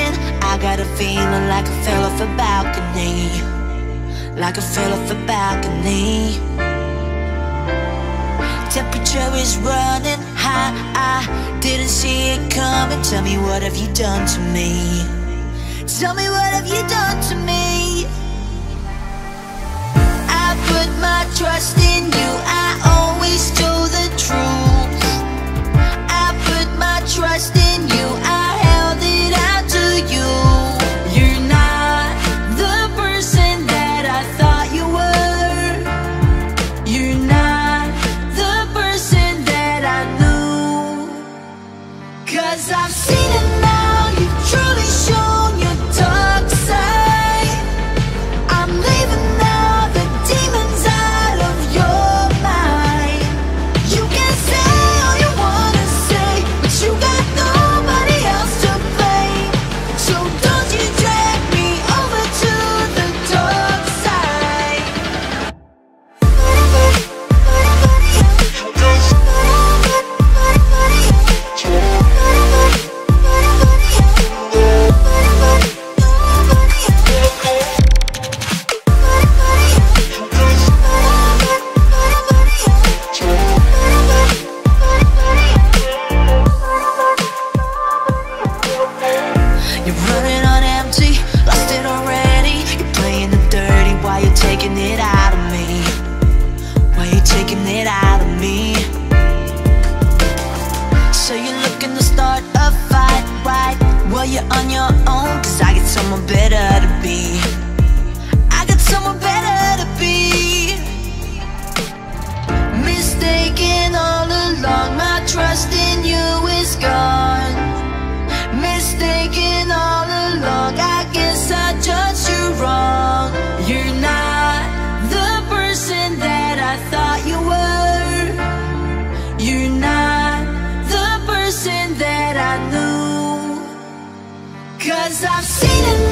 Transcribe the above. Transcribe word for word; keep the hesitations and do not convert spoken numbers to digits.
running. I got a feeling like I fell off a balcony, like I fell off a balcony. Temperature is running high, I didn't see it coming. Tell me, what have you done to me? Tell me, what have you done to me? I put my trust in you, I always told the truth. I put my trust in you, I held it out to you. You're not the person that I thought you were. You're not the person that I knew. 'Cause I've seen it now, you've truly shown your dark side. I'm leaving now, the demons out of your mind. You can say all you wanna say, but you got nobody else to blame. So don't you drag me over to the dark side. You're running on empty, lost it already. You're playing the dirty while you're taking it out of me. Why you taking it out of me? So you're looking to start a fight, right? Well, you're on your own, 'cause I got someone better to be. I got someone better to be. Mistaken all along, my trust in you is gone. Mistaken all along, I guess I judged you wrong. You're not the person that I thought you were. You're not the person that I knew. 'Cause I've seen it